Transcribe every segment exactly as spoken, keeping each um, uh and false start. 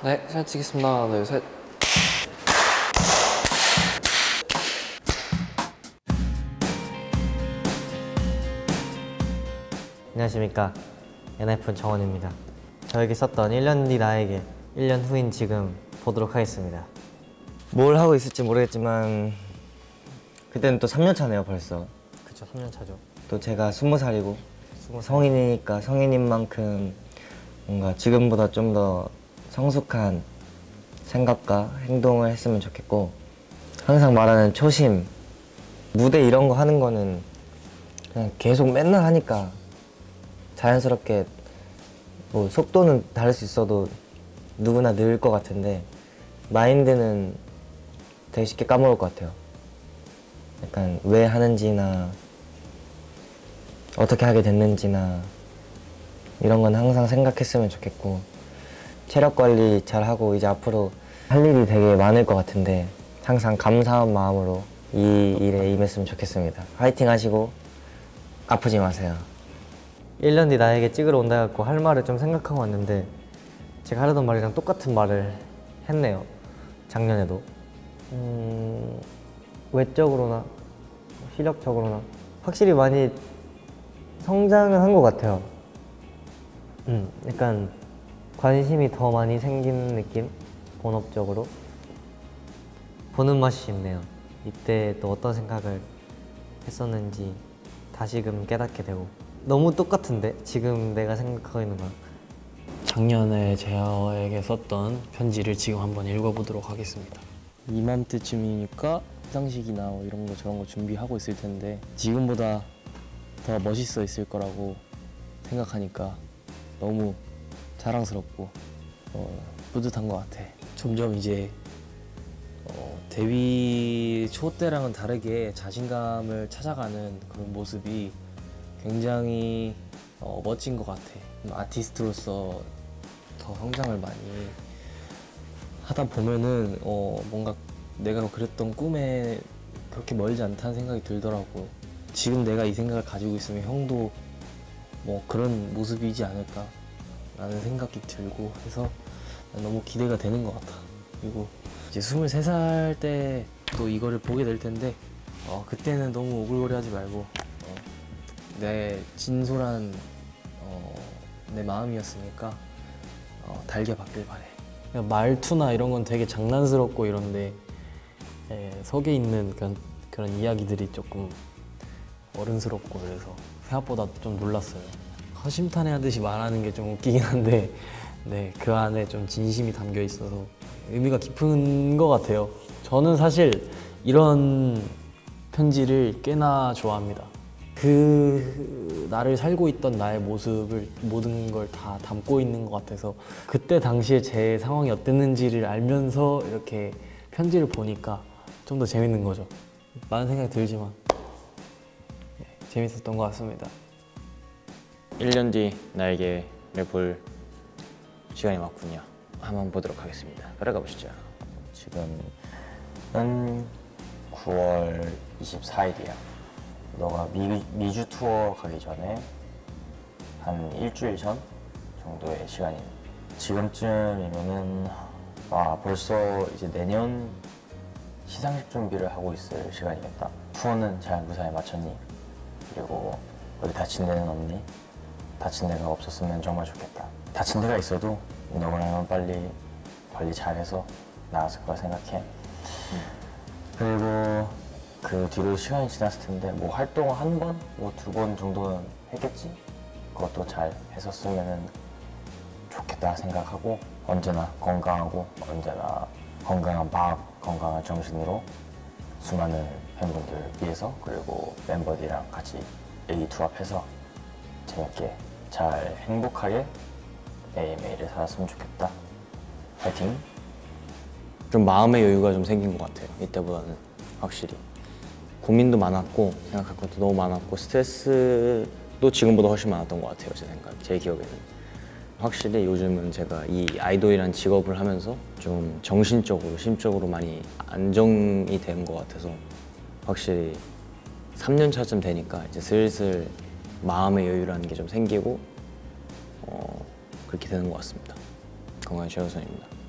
네, 잘 치겠습니다. 하나, 둘, 셋. 안녕하십니까. 엔하이픈 정원입니다. 저에게 썼던 일 년 뒤 나에게 일 년 후인 지금 보도록 하겠습니다. 뭘 하고 있을지 모르겠지만 그때는 또 삼 년 차네요 벌써. 그쵸, 삼 년 차죠. 또 제가 스무 살이고 성인이니까 성인인 만큼 뭔가 지금보다 좀 더 성숙한 생각과 행동을 했으면 좋겠고, 항상 말하는 초심, 무대 이런 거 하는 거는 그냥 계속 맨날 하니까 자연스럽게 뭐 속도는 다를 수 있어도 누구나 늘 것 같은데 마인드는 되게 쉽게 까먹을 것 같아요. 약간 왜 하는지나 어떻게 하게 됐는지나 이런 건 항상 생각했으면 좋겠고, 체력 관리 잘 하고 이제 앞으로 할 일이 되게 많을 것 같은데 항상 감사한 마음으로 이 일에 임했으면 좋겠습니다. 화이팅 하시고 아프지 마세요. 일 년 뒤 나에게 찍으러 온다 해갖고 할 말을 좀 생각하고 왔는데 제가 하려던 말이랑 똑같은 말을 했네요. 작년에도. 음... 외적으로나 실력적으로나 확실히 많이 성장을 한 것 같아요. 음, 약간 관심이 더 많이 생기는 느낌? 본업적으로 보는 맛이 있네요. 이때 또 어떤 생각을 했었는지 다시금 깨닫게 되고. 너무 똑같은데? 지금 내가 생각하고 있는 거랑. 작년에 저에게 썼던 편지를 지금 한번 읽어보도록 하겠습니다. 이맘때쯤이니까 시상식이나 뭐 이런 거 저런 거 준비하고 있을 텐데 지금보다 더 멋있어 있을 거라고 생각하니까 너무 자랑스럽고 어, 뿌듯한 것 같아. 점점 이제 어, 데뷔 초 때랑은 다르게 자신감을 찾아가는 그런 모습이 굉장히 어, 멋진 것 같아. 아티스트로서 더 성장을 많이 하다 보면은 어, 뭔가 내가 그랬던 꿈에 그렇게 멀지 않다는 생각이 들더라고. 지금 내가 이 생각을 가지고 있으면 형도 뭐 그런 모습이지 않을까 라는 생각이 들고 해서 너무 기대가 되는 것 같아. 그리고 이제 스물세 살 때 또 이거를 보게 될 텐데 어, 그때는 너무 오글거리 하지 말고 어, 내 진솔한 어, 내 마음이었으니까 어, 달게 받길 바래. 말투나 이런 건 되게 장난스럽고 이런데 예, 속에 있는 그런, 그런 이야기들이 조금 어른스럽고 그래서 생각보다 좀 놀랐어요. 허심탄회하듯이 말하는 게 좀 웃기긴 한데 네, 그 안에 좀 진심이 담겨 있어서 의미가 깊은 것 같아요. 저는 사실 이런 편지를 꽤나 좋아합니다. 그 나를 살고 있던 나의 모습을 모든 걸 다 담고 있는 것 같아서 그때 당시에 제 상황이 어땠는지를 알면서 이렇게 편지를 보니까 좀 더 재밌는 거죠. 많은 생각이 들지만 네, 재밌었던 것 같습니다. 일 년 뒤 나에게를 볼 시간이 왔군요. 한번 보도록 하겠습니다. 따라가 보시죠. 지금은 구월 이십사일이야. 너가 미, 미주 투어 가기 전에 한 일주일 전 정도의 시간이. 지금쯤이면은 아 벌써 이제 내년 시상식 준비를 하고 있을 시간이겠다. 투어는 잘 무사히 마쳤니? 그리고 어디 다친 데는 없니? 다친 데가 없었으면 정말 좋겠다. 다친 데가 있어도 너무나 빨리 관리 잘해서 나았을 거라 생각해. 그리고 그 뒤로 시간이 지났을 텐데 뭐 활동을 한 번, 뭐 두 번 정도는 했겠지? 그것도 잘 했었으면 좋겠다 생각하고, 언제나 건강하고 언제나 건강한 마음, 건강한 정신으로 수많은 팬분들 위해서 그리고 멤버들이랑 같이 의기투합해서 재밌게 잘 행복하게 매일매일을 살았으면 좋겠다. 파이팅! 좀 마음의 여유가 좀 생긴 것 같아요. 이때보다는 확실히. 고민도 많았고 생각할 것도 너무 많았고 스트레스도 지금보다 훨씬 많았던 것 같아요. 제 생각, 제 기억에는. 확실히 요즘은 제가 이 아이돌이란 직업을 하면서 좀 정신적으로, 심적으로 많이 안정이 된 것 같아서 확실히 삼 년 차쯤 되니까 이제 슬슬 마음의 여유라는 게 좀 생기고 어, 그렇게 되는 것 같습니다. 건강한 최우선입니다.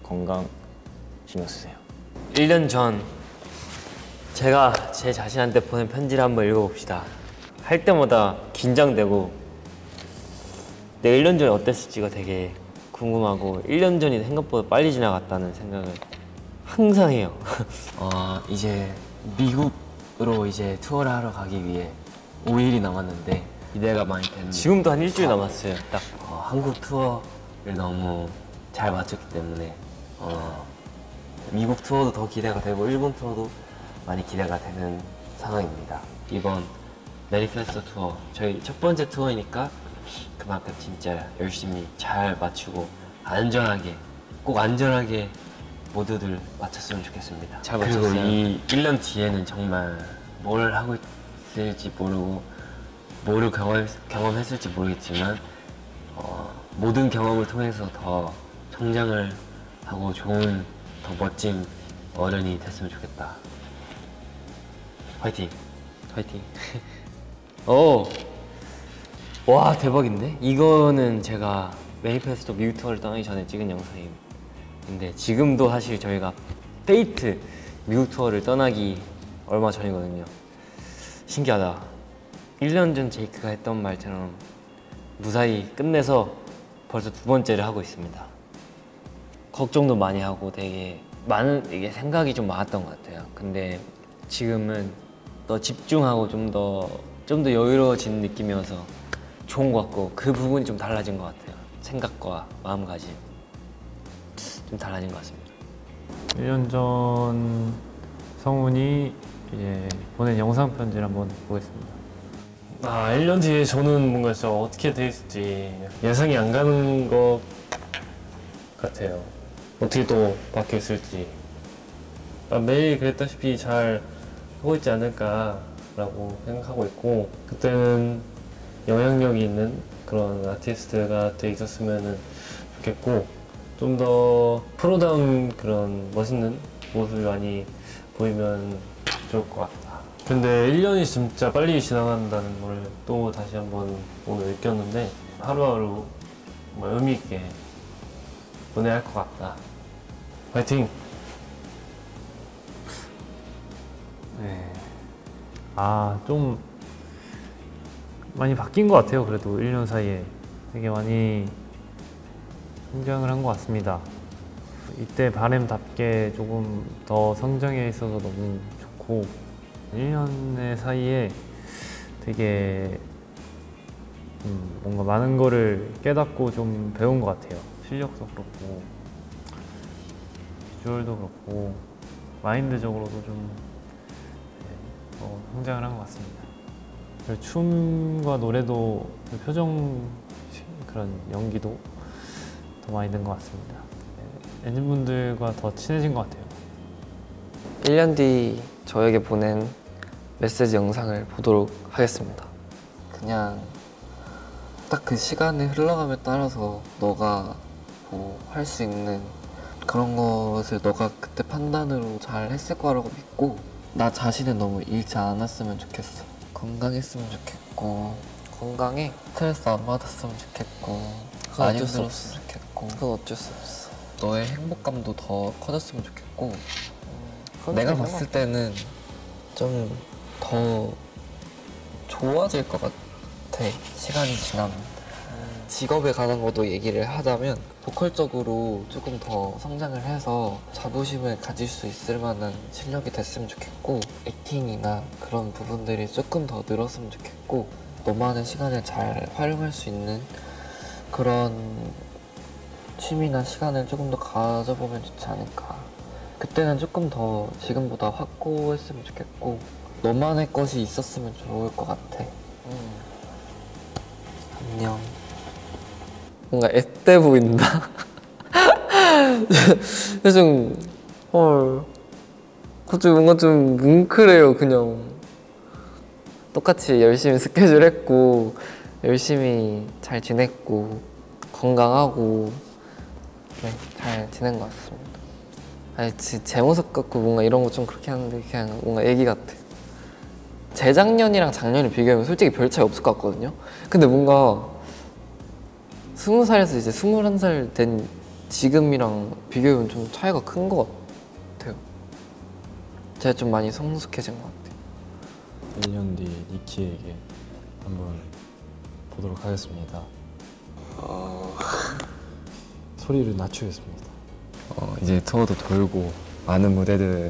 건강 신경 쓰세요. 일 년 전 제가 제 자신한테 보낸 편지를 한번 읽어봅시다. 할 때마다 긴장되고 내가 일 년 전에 어땠을지가 되게 궁금하고 일 년 전이 생각보다 빨리 지나갔다는 생각을 항상 해요. 어, 이제 미국으로 이제 투어를 하러 가기 위해 오 일이 남았는데 기대가 많이 되는 지금도 한 일주일 남았어요. 딱 어, 한국 투어를 너무 잘 마쳤기 때문에 어, 미국 투어도 더 기대가 되고 일본 투어도 많이 기대가 되는 상황입니다. 이번 메리페스토 투어 저희 첫 번째 투어이니까 그만큼 진짜 열심히 잘 맞추고 안전하게 꼭 안전하게 모두들 마쳤으면 좋겠습니다. 잘 그리고 마쳤어요. 이 일 년 뒤에는 정말 뭘 하고 있을지 모르고 뭐를 경험, 경험했을지 모르겠지만 어, 모든 경험을 통해서 더 성장을 하고 좋은 더 멋진 어른이 됐으면 좋겠다. 화이팅! 화이팅. 오, 와 대박인데? 이거는 제가 매니페스토 미국 투어를 떠나기 전에 찍은 영상인데 지금도 사실 저희가 페이트 미국 투어를 떠나기 얼마 전이거든요. 신기하다. 일 년 전 제이크가 했던 말처럼 무사히 끝내서 벌써 두 번째를 하고 있습니다. 걱정도 많이 하고 되게 많은 이게 생각이 좀 많았던 것 같아요. 근데 지금은 더 집중하고 좀 더 좀 더 여유로워진 느낌이어서 좋은 것 같고 그 부분이 좀 달라진 것 같아요. 생각과 마음가짐 좀 달라진 것 같습니다. 일 년 전 성훈이 이제 보낸 영상 편지를 한번 보겠습니다. 아, 일 년 뒤에 저는 뭔가 진짜 어떻게 될지 예상이 안 가는 것 같아요. 어떻게 또 바뀌어 있을지. 아, 매일 그랬다시피 잘 하고 있지 않을까라고 생각하고 있고 그때는 영향력이 있는 그런 아티스트가 돼 있었으면 좋겠고 좀 더 프로다운 그런 멋있는 모습이 많이 보이면 좋을 것 같다. 근데 일 년이 진짜 빨리 지나간다는 걸 또 다시 한번 오늘 느꼈는데 하루하루 정말 의미 있게 보내야 할 것 같다. 파이팅! 네. 아, 좀 많이 바뀐 것 같아요. 그래도 일 년 사이에 되게 많이 성장을 한 것 같습니다. 이때 바램답게 조금 더 성장해 있어서 너무 좋고 일 년의 사이에 되게 음, 뭔가 많은 거를 깨닫고 좀 배운 것 같아요. 실력도 그렇고 비주얼도 그렇고 마인드적으로도 좀 네, 더 성장을 한 것 같습니다. 그리고 춤과 노래도 그 표정 그런 연기도 더 많이 는 것 같습니다. 네, 엔진분들과 더 친해진 것 같아요. 일 년 뒤 저에게 보낸 메시지 영상을 보도록 하겠습니다. 그냥 딱 그 시간의 흘러감에 따라서 너가 뭐 할 수 있는 그런 것을 너가 그때 판단으로 잘 했을 거라고 믿고 나 자신을 너무 잃지 않았으면 좋겠어. 건강했으면 좋겠고 건강해 스트레스 안 받았으면 좋겠고 안 힘들었으면 좋겠고 그건 어쩔 수 없어. 너의 행복감도 더 커졌으면 좋겠고 음, 내가 봤을 때는 좀 더 좋아질 것 같아. 시간이 지나면 직업에 관한 것도 얘기를 하자면 보컬적으로 조금 더 성장을 해서 자부심을 가질 수 있을 만한 실력이 됐으면 좋겠고 액팅이나 그런 부분들이 조금 더 늘었으면 좋겠고 너만의 시간을 잘 활용할 수 있는 그런 취미나 시간을 조금 더 가져보면 좋지 않을까. 그때는 조금 더 지금보다 확고했으면 좋겠고 너만의 것이 있었으면 좋을 것 같아. 음. 안녕. 뭔가 앳돼 보인다. 좀 헐. 갑자기 뭔가 좀 뭉클해요. 그냥 똑같이 열심히 스케줄 했고 열심히 잘 지냈고 건강하고 네, 잘 지낸 것 같습니다. 아니, 제 모습 같고 뭔가 이런 거 좀 그렇게 하는데 그냥 뭔가 애기 같아. 재작년이랑 작년을 비교하면 솔직히 별 차이 없을 것 같거든요. 근데 뭔가 스무 살에서 이제 스물한 살 된 지금이랑 비교해보면 좀 차이가 큰 것 같아요. 제가 좀 많이 성숙해진 것 같아요. 일 년 뒤 니키에게 한번 보도록 하겠습니다. 어... 소리를 낮추겠습니다. 어, 이제 투어도 돌고 많은 무대들에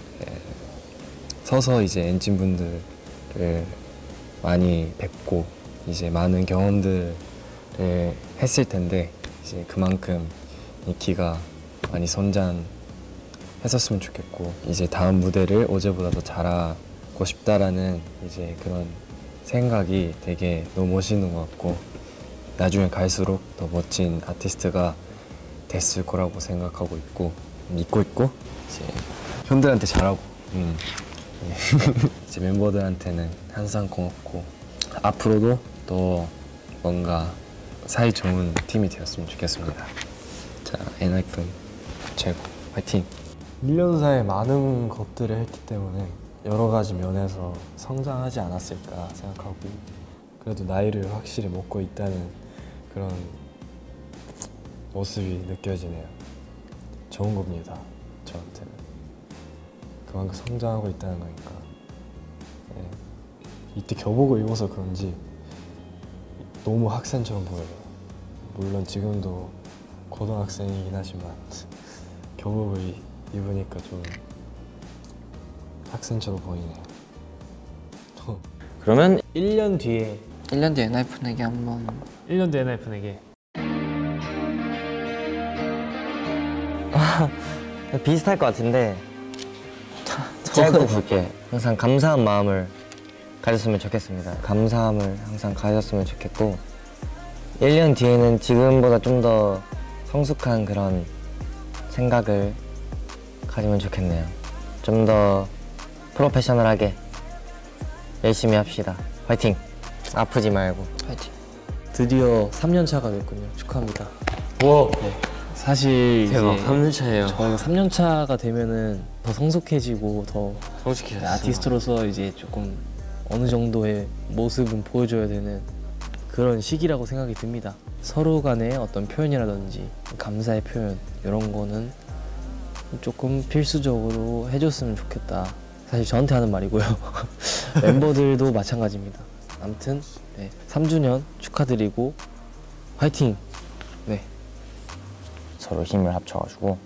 서서 이제 엔진 분들을 많이 뵙고 이제 많은 경험들을 했을 텐데 이제 그만큼 니키가 많이 선전했었으면 좋겠고 이제 다음 무대를 어제보다 더 잘하고 싶다라는 이제 그런 생각이 되게 너무 멋있는 것 같고 나중에 갈수록 더 멋진 아티스트가 됐을 거라고 생각하고 있고 믿고 있고 이제 형들한테 잘하고 음. 이제 멤버들한테는 항상 고맙고 앞으로도 또 뭔가 사이 좋은 팀이 되었으면 좋겠습니다. 자, 엔하이픈 최고 화이팅! 일 년 사이에 많은 것들을 했기 때문에 여러 가지 면에서 성장하지 않았을까 생각하고 그래도 나이를 확실히 먹고 있다는 그런 모습이 느껴지네요. 좋은 겁니다, 저한테는. 그만큼 성장하고 있다는 거니까. 네. 이때 교복을 입어서 그런지 너무 학생처럼 보여요. 물론 지금도 고등학생이긴 하지만 교복을 입으니까 좀 학생처럼 보이네요. 그러면 일 년 뒤에 일 년 뒤 엔하이픈에게 한번 일 년 뒤 엔하이픈에게 비슷할 것 같은데 짧고 굵게 항상 감사한 마음을 가졌으면 좋겠습니다. 감사함을 항상 가졌으면 좋겠고 일 년 뒤에는 지금보다 좀 더 성숙한 그런 생각을 가지면 좋겠네요. 좀 더 프로페셔널하게 열심히 합시다. 화이팅! 아프지 말고 화이팅! 드디어 삼 년 차가 됐군요. 축하합니다. 와. 네. 사실 대박, 이제 삼 년 차예요. 저희가 삼 년 차가 되면은 더 성숙해지고 더 성숙해졌어. 아티스트로서 이제 조금 어느 정도의 모습은 보여줘야 되는 그런 시기라고 생각이 듭니다. 서로 간의 어떤 표현이라든지 감사의 표현 이런 거는 조금 필수적으로 해줬으면 좋겠다. 사실 저한테 하는 말이고요. 멤버들도 마찬가지입니다. 아무튼 네, 삼 주년 축하드리고 화이팅! 네. 서로 힘을 합쳐가지고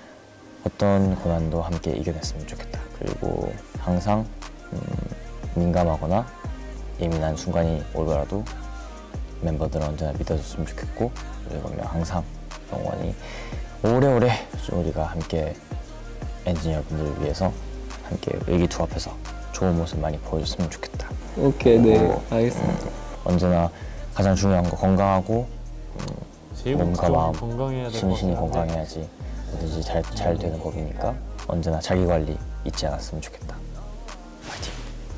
어떤 고난도 함께 이겨냈으면 좋겠다. 그리고 항상 음, 민감하거나 예민한 순간이 오더라도 멤버들은 언제나 믿어줬으면 좋겠고 그러면 항상 영원히 오래오래 우리가 함께 엔지니어분들을 위해서 함께 의기투합해서 좋은 모습 많이 보여줬으면 좋겠다. 오케이, 네, 알겠습니다. 음, 언제나 가장 중요한 거 건강하고 음, 몸과 마음, 건강해야 될 심신이 것 같아요. 건강해야지 뭐든지 잘, 잘 되는 법이니까 언제나 자기 관리 잊지 않았으면 좋겠다. 파이팅!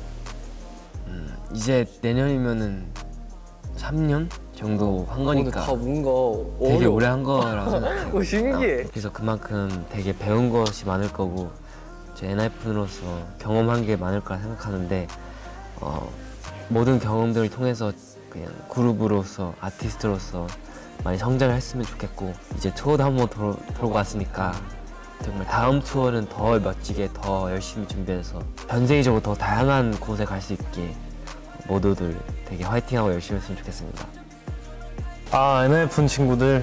음, 이제 내년이면은 삼 년 정도 한 거니까 다 뭔가 되게 오래 한 거라고 생각해요. 오, 신기해. 그래서 그만큼 되게 배운 것이 많을 거고 제 엔하이픈으로서 경험한 게 많을 거라 생각하는데 어, 모든 경험들을 통해서 그냥 그룹으로서 아티스트로서 많이 성장을 했으면 좋겠고 이제 투어도 한번 돌, 돌고 왔으니까 정말 다음 투어는 더 멋지게 더 열심히 준비해서 전 세계적으로 더 다양한 곳에 갈 수 있게 모두들 되게 화이팅하고 열심히 했으면 좋겠습니다. 아, 엔하이픈 친구들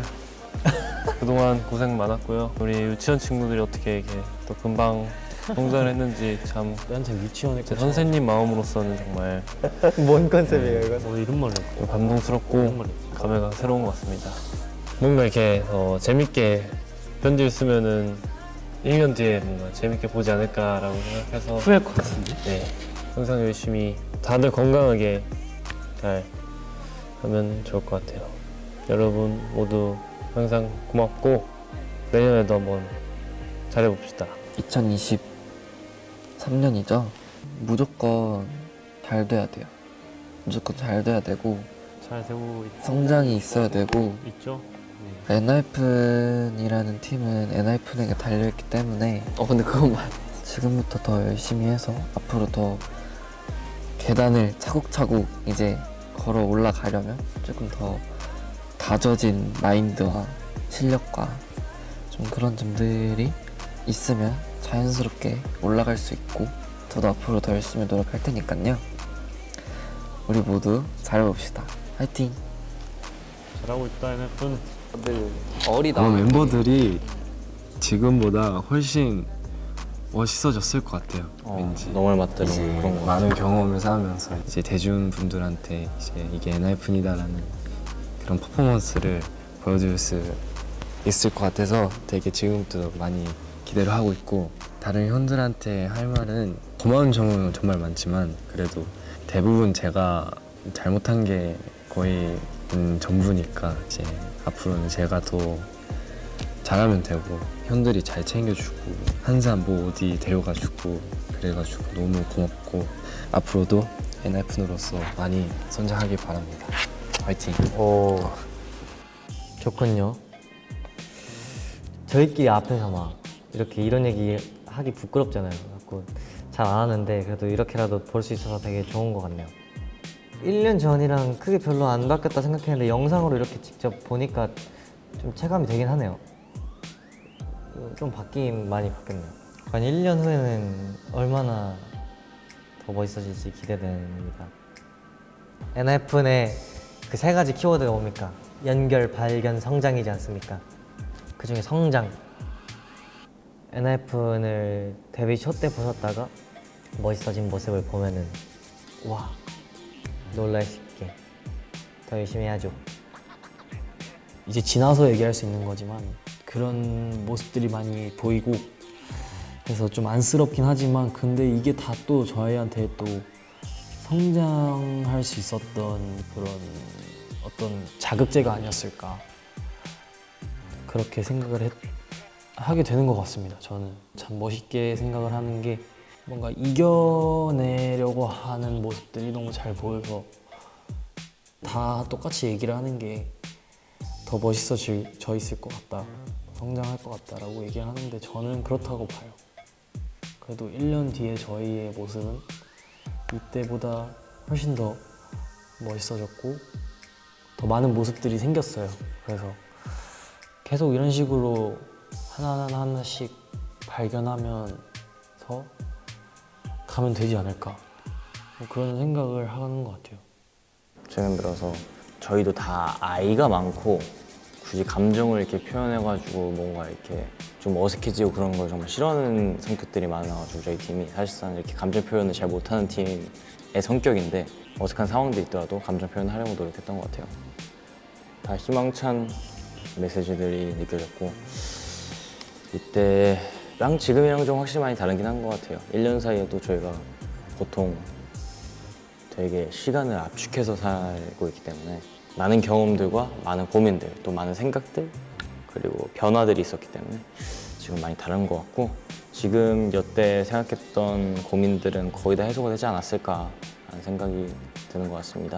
그동안 고생 많았고요. 우리 유치원 친구들이 어떻게 이렇게 또 금방 성장을 했는지 참 한참 유치원에 제 선생님 마음으로서는 정말 뭔 컨셉이에요 이거? 어, 이런 말을 또 감동스럽고 감회가 새로운 것 같습니다. 뭔가 이렇게 어, 재밌게 편지를 쓰면은 일 년 뒤에 뭔가 재밌게 보지 않을까라고 생각해서 후회할 것 같은데? 네, 항상 열심히 다들 건강하게 잘 하면 좋을 것 같아요. 여러분 모두 항상 고맙고 내년에도 한번 잘해봅시다. 이천이십삼 년이죠? 무조건 잘 돼야 돼요. 무조건 잘 돼야 되고 잘 되고 있, 성장이 있어야 되고 있죠? 엔하이픈이라는 팀은 엔하이픈에게 달려있기 때문에 어 근데 그건 맞 지금부터 더 열심히 해서 앞으로 더 계단을 차곡차곡 이제 걸어 올라가려면 조금 더 다져진 마인드와 실력과 좀 그런 점들이 있으면 자연스럽게 올라갈 수 있고 저도 앞으로 더 열심히 노력할 테니까요. 우리 모두 잘해봅시다. 화이팅! 잘하고 있다 엔에프는. 다들 어리다. 아마 멤버들이 지금보다 훨씬 멋있어졌을 것 같아요. 어, 왠지 너무 맞대로 이제 그런 거 많은 경험을 쌓으면서 이제 대중분들한테 이제 이게 엔하이픈이다라는 그런 퍼포먼스를 보여줄 수 있을 것 같아서 되게 지금부터 많이 기대를 하고 있고, 다른 현들한테 할 말은 고마운 점은 정말 많지만 그래도 대부분 제가 잘못한 게 거의 음, 전부니까 이제 앞으로는 제가 더 잘하면 되고 현들이 잘 챙겨주고 항상 뭐 어디 데려가주고 그래가지고 너무 고맙고 앞으로도 엔하이픈으로서 많이 성장하길 바랍니다. 화이팅! 오, 좋군요. 저희끼리 앞에서 막 이렇게 이런 얘기 하기 부끄럽잖아요. 자꾸 잘 안 하는데 그래도 이렇게라도 볼 수 있어서 되게 좋은 것 같네요. 일 년 전이랑 크게 별로 안 바뀌었다 생각했는데 영상으로 이렇게 직접 보니까 좀 체감이 되긴 하네요. 좀 바뀌긴 많이 바뀌었네요. 과연 일 년 후에는 얼마나 더 멋있어질지 기대됩니다. 엔하이픈의 그 세 가지 키워드가 뭡니까? 연결, 발견, 성장이지 않습니까? 그 중에 성장. 엔하이픈을 데뷔 초 때 보셨다가 멋있어진 모습을 보면은 와, 놀랄 수 있게 더 열심히 해야죠. 이제 지나서 얘기할 수 있는 거지만 그런 모습들이 많이 보이고 그래서 좀 안쓰럽긴 하지만 근데 이게 다 또 저희한테 또 성장할 수 있었던 그런 어떤 자극제가 아니었을까 그렇게 생각을 했, 하게 되는 것 같습니다. 저는 참 멋있게 생각을 하는 게 뭔가 이겨내려고 하는 모습들이 너무 잘 보여서 다 똑같이 얘기를 하는 게 더 멋있어져 있을 것 같다, 성장할 것 같다라고 얘기를 하는데 저는 그렇다고 봐요. 그래도 일 년 뒤에 저희의 모습은 이때보다 훨씬 더 멋있어졌고 더 많은 모습들이 생겼어요. 그래서 계속 이런 식으로 하나하나 하나씩 발견하면서 가면 되지 않을까 뭐 그런 생각을 하는 것 같아요. 최근 들어서 저희도 다 아이가 많고 굳이 감정을 이렇게 표현해가지고 뭔가 이렇게 좀 어색해지고 그런 걸 정말 싫어하는 성격들이 많아가지고 저희 팀이 사실상 이렇게 감정 표현을 잘 못하는 팀의 성격인데 어색한 상황들이 있더라도 감정 표현을 하려고 노력했던 것 같아요. 다 희망찬 메시지들이 느껴졌고 이때랑 지금이랑 좀 확실히 많이 다르긴 한 것 같아요. 일 년 사이에도 저희가 보통 되게 시간을 압축해서 살고 있기 때문에 많은 경험들과 많은 고민들, 또 많은 생각들, 그리고 변화들이 있었기 때문에 지금 많이 다른 것 같고 지금 여태 생각했던 고민들은 거의 다 해소가 되지 않았을까 하는 생각이 드는 것 같습니다.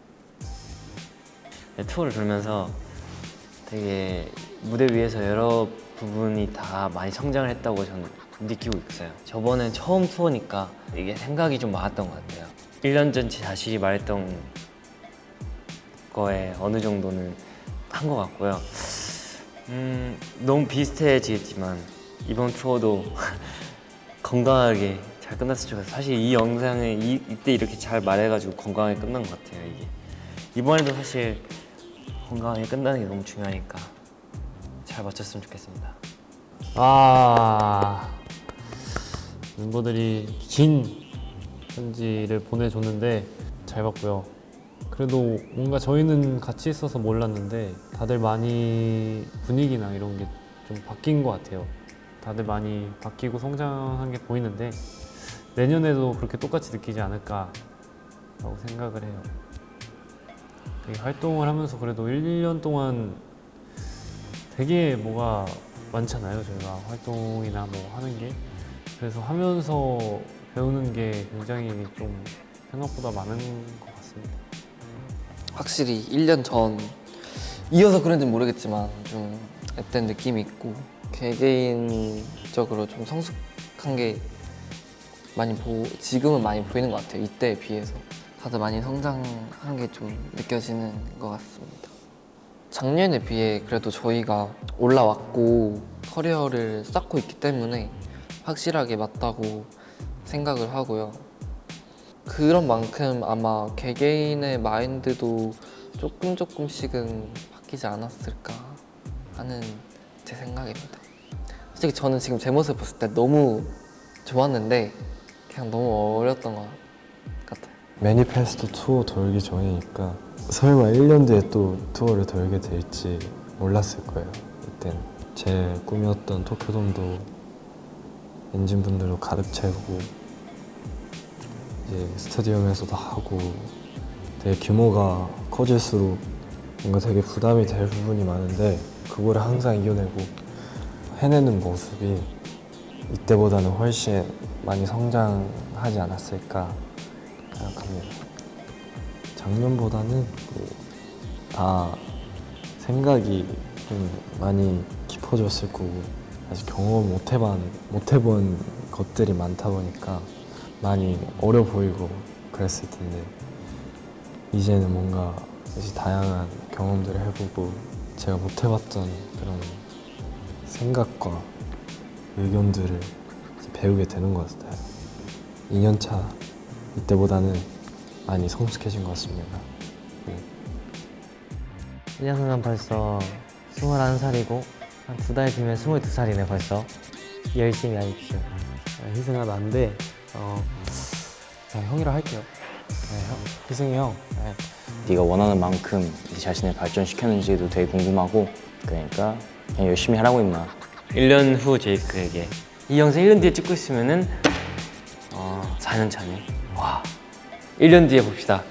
네, 투어를 돌면서 되게 무대 위에서 여러 부분이 다 많이 성장을 했다고 저는 느끼고 있어요. 저번엔 처음 투어니까 이게 생각이 좀 많았던 것 같아요. 일 년 전 제 자신이 말했던 거에 어느 정도는 한 것 같고요. 음, 너무 비슷해지겠지만 이번 투어도 건강하게 잘 끝났으면 좋겠어요. 사실 이 영상을 이, 이때 이렇게 잘 말해가지고 건강하게 끝난 것 같아요. 이게 이번에도 사실 건강하게 끝나는 게 너무 중요하니까 잘 마쳤으면 좋겠습니다. 아, 멤버들이 긴 편지를 보내줬는데 잘 봤고요. 그래도 뭔가 저희는 같이 있어서 몰랐는데 다들 많이 분위기나 이런 게 좀 바뀐 것 같아요. 다들 많이 바뀌고 성장한 게 보이는데 내년에도 그렇게 똑같이 느끼지 않을까라고 생각을 해요. 되게 활동을 하면서 그래도 일 년 동안 되게 뭐가 많잖아요. 저희가 활동이나 뭐 하는 게. 그래서 하면서 배우는 게 굉장히 좀 생각보다 많은 것 같습니다. 확실히 일 년 전 이어서 그런지는 모르겠지만 좀 앳된 느낌이 있고 개개인적으로 좀 성숙한 게 많이 보 지금은 많이 보이는 것 같아요. 이때에 비해서 다들 많이 성장한 게 좀 느껴지는 것 같습니다. 작년에 비해 그래도 저희가 올라왔고 커리어를 쌓고 있기 때문에 확실하게 맞다고 생각을 하고요. 그런 만큼 아마 개개인의 마인드도 조금 조금씩은 바뀌지 않았을까 하는 제 생각입니다. 솔직히 저는 지금 제 모습 봤을 때 너무 좋았는데 그냥 너무 어렸던 것 같아요. 매니페스토 투어 돌기 전이니까 설마 일 년 뒤에 또 투어를 돌게 될지 몰랐을 거예요. 이땐 제 꿈이었던 도쿄돔도 엔진분들로 가득 채우고 이제 스타디움에서도 하고 되게 규모가 커질수록 뭔가 되게 부담이 될 부분이 많은데 그거를 항상 이겨내고 해내는 모습이 이때보다는 훨씬 많이 성장하지 않았을까 생각합니다. 작년보다는 다 생각이 좀 많이 깊어졌을 거고 아직 경험 못 해본, 못 해본 것들이 많다 보니까 많이 어려 보이고 그랬을 텐데 이제는 뭔가 이제 다양한 경험들을 해보고 제가 못 해봤던 그런 생각과 의견들을 배우게 되는 것 같아요. 이 년 차 이때보다는 많이 성숙해진 것 같습니다. 네. 일 년 후면 벌써 스물한 살이고 한 두 달 뒤면 스물두 살이네 벌써. 열심히 하십시오. 희승아 난데 어, 그냥 형이라 할게요. 네, 형. 희승이 형. 네. 네가 원하는 만큼 네 자신을 발전시켰는지도 되게 궁금하고 그러니까 그냥 열심히 하라고 임마. 일 년 후 제이크에게 이 영상 일 년 뒤에 찍고 있으면은 어, 사 년 차네. 와, 일 년 뒤에 봅시다.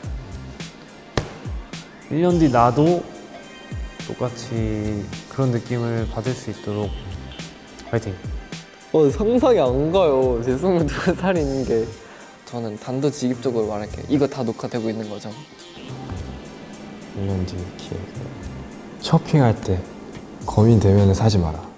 일 년 뒤 나도 똑같이 그런 느낌을 받을 수 있도록 화이팅! 어, 상상이 안 가요. 제 스물두 살인 게. 저는 단도직입적으로 말할게요. 이거 다 녹화되고 있는 거죠? 일 년 뒤 기획. 쇼핑할 때 거민 대면을 사지 마라.